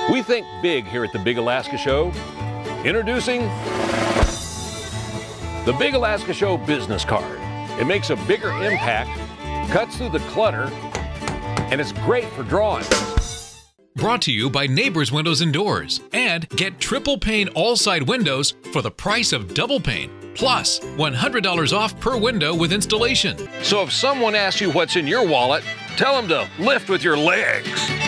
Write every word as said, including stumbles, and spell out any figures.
We think big here at the Big Alaska Show. Introducing the Big Alaska Show business card. It makes a bigger impact, cuts through the clutter, and it's great for drawing. Brought to you by Neighbors Windows and Doors. And get triple pane all-side windows for the price of double pane. Plus, one hundred dollars off per window with installation. So if someone asks you what's in your wallet, tell them to lift with your legs.